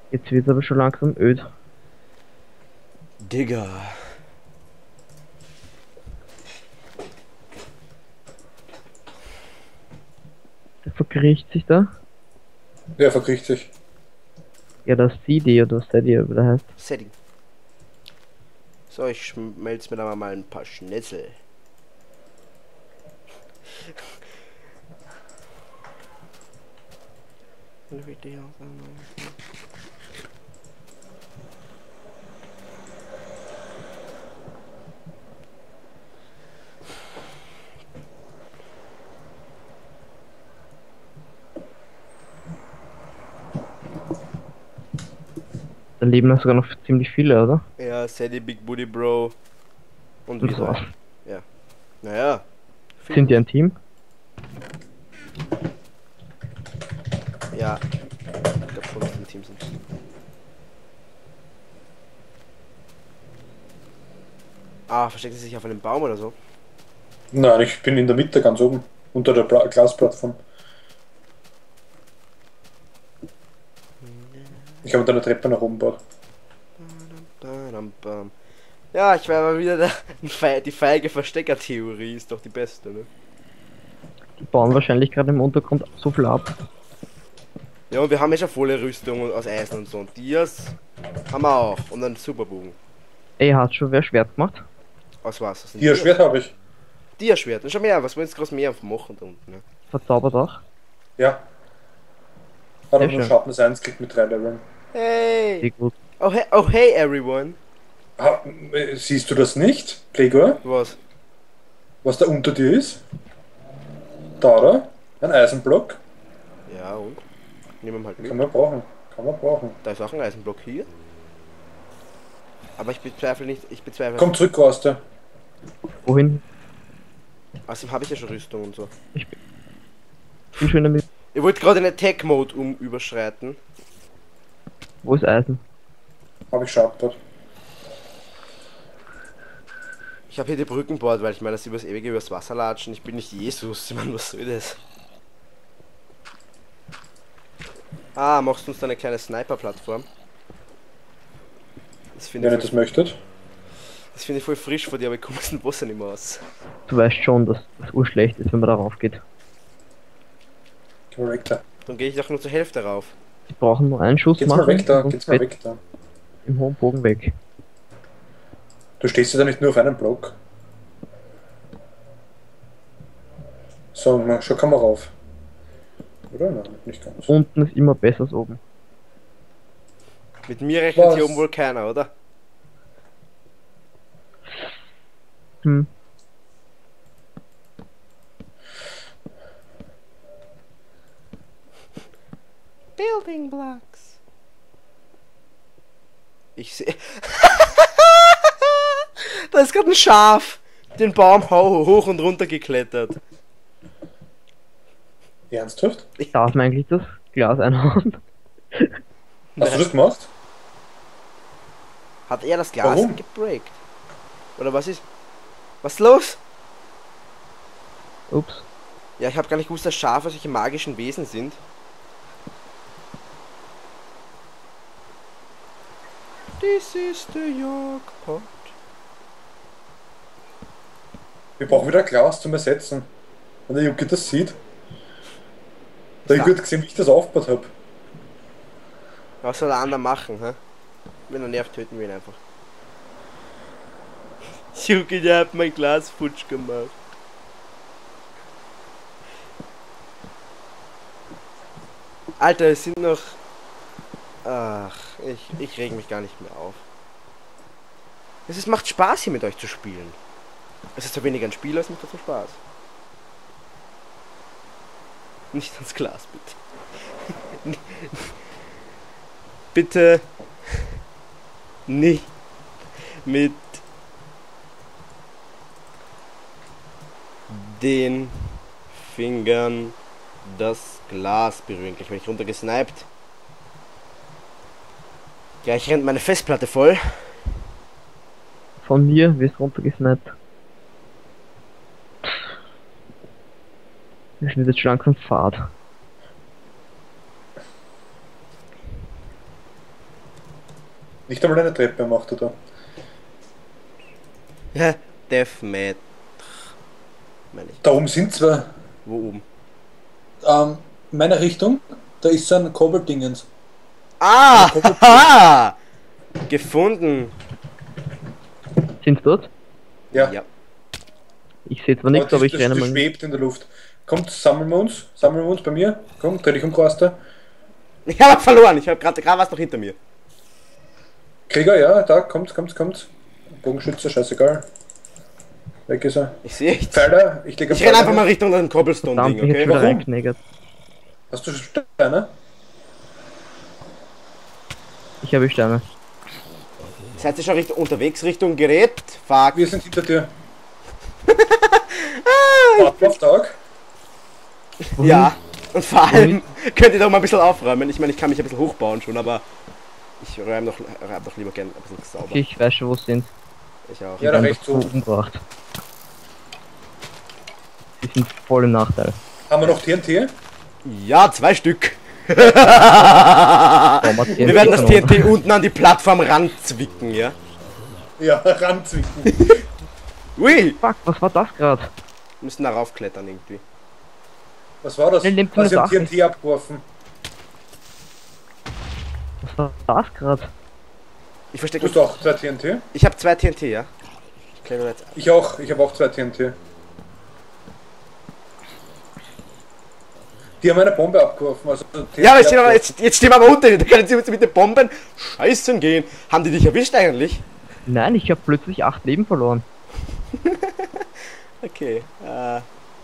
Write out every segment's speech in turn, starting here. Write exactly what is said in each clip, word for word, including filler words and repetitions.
Jetzt wird es aber schon langsam öd. Digga. Der verkriecht sich da. Der verkriecht sich. Ja, das C D oder was der dir wieder heißt. Setting. So, ich schmelze mir da mal ein paar Schnitzel. Da leben ja sogar noch ziemlich viele, oder? Ja, Sadie, Big Booty Bro. Und Und wie so. so. Ja. Naja. Sind die ein Team? Ja. Ich glaube schon, dass die ein Team sind. Ah, versteckt sie sich auf einem Baum oder so? Nein, ich bin in der Mitte ganz oben. Unter der Pla Glasplattform. Ich habe da eine Treppe nach oben gebaut. Ja, ich war mal wieder da. Die feige Versteckertheorie ist doch die beste, ne? Die bauen wahrscheinlich gerade im Untergrund so viel ab. Ja, und wir haben ja schon volle Rüstung aus Eisen und so. Und Dias haben wir auch. Und einen Superbogen. Ey, hat schon wer Schwert gemacht? Aus was? Aus Hier, Schwert habe ich. Dia-Schwert. Und schon mehr. Was wollen Sie groß mehr machen da unten, ne? Verzaubert auch. Ja. Hat Sehr auch nur schön. Schatten eins gekriegt mit drei Leveln. Hey! Sehr gut. Oh hey, oh hey everyone! Ha, äh, siehst du das nicht, Gregor? Was? Was da unter dir ist? Da, da. Ein Eisenblock. Ja und? Nehmen wir halt mit. Kann man brauchen. Kann man brauchen. Da ist auch ein Eisenblock hier. Aber ich bezweifle nicht, ich bezweifle. Komm zurück, raus da. Wohin? Außerdem habe ich ja schon Rüstung und so. Ich bin schon damit. Ihr wollt gerade in Attack-Mode um überschreiten. Wo ist Eisen? Habe ich schon abgebaut. Ich habe hier die Brücken gebaut, weil ich meine, das übers ewige übers Wasser latschen. Ich bin nicht Jesus, ich meine, was soll das? Ah, machst du uns da eine kleine Sniper-Plattform? Das finde Wenn ich, ihr das voll- möchtet. das finde ich voll frisch von dir, aber ich komme aus dem Wasser nicht mehr aus. Du weißt schon, dass das urschlecht ist, wenn man darauf geht. Geh mal weg da. Dann gehe ich doch nur zur Hälfte rauf. Sie brauchen nur einen Schuss Geht's machen mal weg da. und Geht's mal Bett weg da. im hohen Bogen weg. Du stehst ja da nicht nur auf einem Block. So, na, schon kann man rauf. Oder? Nein, nicht ganz. Unten ist immer besser als oben. Mit mir rechnet Was? hier oben wohl keiner, oder? Hm. Building Blocks. Ich sehe. Da ist gerade ein Schaf den Baum ho- hoch und runter geklettert. Ernsthaft? Darf man eigentlich das Glas einhauen? Hast du das gemacht? Hat er das Glas Warum? gebreakt? Oder was ist? Was ist los? Ups. Ja, ich habe gar nicht gewusst, dass Schafe solche magischen Wesen sind. This is the Yorkpot. Wir brauchen wieder ein Glas zum Ersetzen. Wenn der Jucki das sieht. Der Jucki hat gesehen, wie ich das aufgebaut habe. Was soll der andere machen, hä? Wenn er nervt, töten wir ihn einfach. Juki, der hat mein Glas futsch gemacht. Alter, es sind noch... Ach, ich, ich reg mich gar nicht mehr auf. Es ist, macht Spaß hier mit euch zu spielen. Es ist zwar weniger ein Spiel, als macht dazu Spaß. Nicht ans Glas, bitte. Bitte nicht mit den Fingern das Glas berühren. Gleich werde ich runtergesniped. Gleich rennt meine Festplatte voll. Von mir wirst runtergesniped. Das wird jetzt schon langsam Fahrt. Nicht einmal eine Treppe macht er da. Ja, Deathmatch. Meine ich. Da oben sind zwei. Wo oben? Ähm, meine Richtung, da ist so ein Kobold-Dingens. Ah! Haha! Gefunden. Sind dort? Ja, Ja. Ich sehe zwar nichts, das, aber ich das, renne das mal. schwebt in der Luft. Kommt, sammeln wir uns. Sammeln wir uns bei mir. Komm, dreh dich um, Quaster. Ich habe verloren. Ich habe gerade gerade was noch hinter mir. Krieger, ja, da, kommt, kommt, kommt. Bogenschütze, scheißegal. Weg ist er. Ich sehe echt. Pfeiler, ich lege Ich renne einfach mal Richtung dem Cobblestone-Ding, Verdammt, ich hab okay? schon wieder Warum? reingeknägert. Hast du Steine? Ich habe Steine. Seid ihr schon Richtung, unterwegs Richtung Gerät? Fuck. Wir sind hinter dir. Warte auf Tag. Ja. Und vor allem könnt ihr doch mal ein bisschen aufräumen. Ich meine, ich kann mich ein bisschen hochbauen schon, aber ich räume doch, räum doch lieber gern ein bisschen sauber. Okay, ich weiß schon, wo sie sind. Ich auch. Ja, Die da werden rechts so oben. umgebracht. Sie sind voll im Nachteil. Haben wir noch T N T? Ja, zwei Stück. Wir Wir werden das T N T unten an die Plattform ranzwicken, ja? Ja, ranzwicken. Ui! Fuck, was war das gerade? Wir müssen darauf klettern irgendwie. Was war das? Schnell, nehmt Was mir haben das T N T abgeworfen? Was war das gerade? Ich verstecke Du hast mich. auch zwei T N T? Ich habe zwei T N T, ja? Ich kletter jetzt. Ich auch, ich habe auch zwei T N T. Die haben eine Bombe abgeworfen, also T N T Ja, aber jetzt stehen, wir, abgeworfen. jetzt, jetzt stehen wir aber unten. Da können sie uns mit den Bomben scheißen gehen. Haben die dich erwischt eigentlich? Nein, ich habe plötzlich acht Leben verloren. Okay. Äh.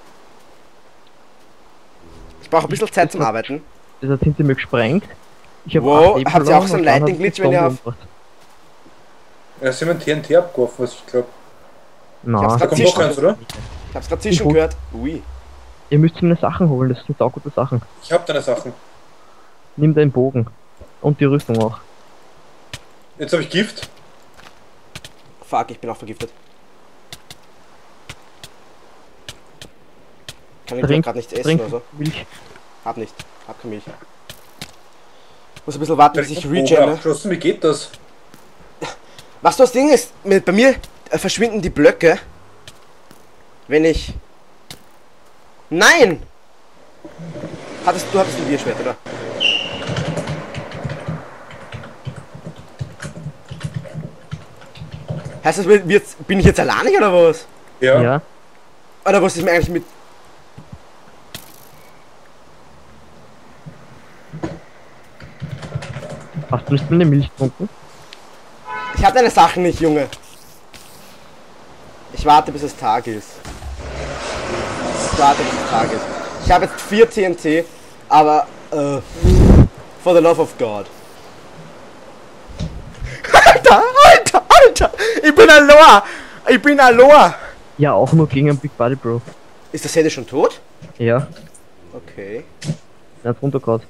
Ich brauche ein bisschen Zeit zum Arbeiten. Deshalb sind sie mir gesprengt. Ich habe Wow, acht Leben habt ihr auch verloren so einen und dann Lightning hat Glitch, die wenn ihr Bombe auf- umgebracht. Ja, sie haben ein T N T abgeworfen, was ich glaube. Na, hab's Da grad kommt Zischen- noch eins, oder? Ich hab's gerade zwischen gehört. Ui. ihr müsst mir Sachen holen, das sind saugute Sachen. Ich hab deine Sachen. Nimm deinen Bogen. Und die Rüstung auch. Jetzt habe ich Gift. Fuck, ich bin auch vergiftet. Kann ich Trink, gerade nichts essen trink oder so? Milch. Hab nicht. Hab keine Milch. Muss ein bisschen warten, bis ich regene. abgeschossen. Wie geht das? Was das Ding ist, mit, bei mir äh, verschwinden die Blöcke, wenn ich... Nein! Hattest, du hattest ein Bierschwert, oder? Heißt das, wir- wir jetzt, bin ich jetzt alleinig oder was? Ja. Ja. Oder was ist mir eigentlich mit... Hast du nicht meine Milch getrunken? Ich hab deine Sachen nicht, Junge. Ich warte, bis es Tag ist. Ich warte, bis es Tag ist. Ich habe jetzt vier T N T, aber äh, for the love of God. Alter, Alter, Alter! Ich bin Aloha! Ich bin Aloha! Ja, auch nur gegen einen Big Body Bro. Ist das Hede schon tot? Ja, Okay. er hat runtergehauen.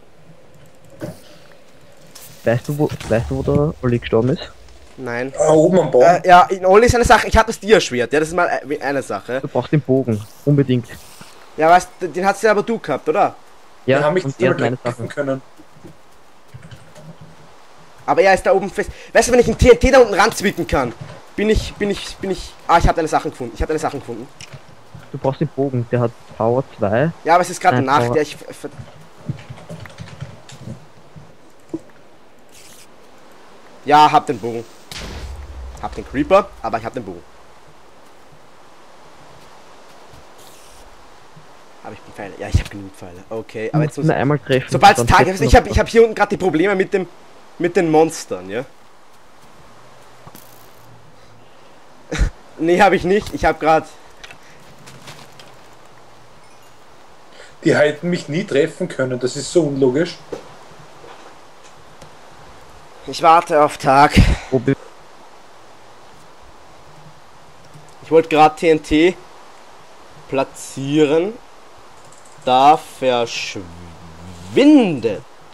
Weißt du, wo, weißt du, wo der Olli gestorben ist? Nein. Ah, oben am Baum. Äh, ja, in Oli ist eine Sache. Ich habe das Dia-Schwert, ja, das ist mal äh, eine Sache. Du brauchst den Bogen. Unbedingt. Ja, weißt du, den hast du aber du gehabt, oder? Ja, Wir haben mich und nicht er hat einmal meine treffen Sachen. können. Aber er ist da oben fest. Weißt du, wenn ich ein T N T da unten ranzwicken kann, bin ich, bin ich, bin ich. Ah, ich habe deine Sachen gefunden. Ich habe deine Sachen gefunden. Du brauchst den Bogen, der hat Power zwei. Ja, aber es ist gerade Nein, Nacht. aber- Ja, ich. ver- Ja, hab den Bogen. Hab den Creeper, aber ich hab den Bogen. Habe ich die Pfeile? Ja, ich habe genug Pfeile. Okay, Du aber musst jetzt muss. ihn einmal treffen. Sobald es dann Tag trifft ist, er ich habe noch ich hab hier unten gerade die Probleme mit dem mit den Monstern, ja? Nee, habe ich nicht. Ich habe gerade Die hätten mich nie treffen können, das ist so unlogisch. Ich warte auf Tag. Wo bi- Ich wollte gerade T N T platzieren. Da verschwindet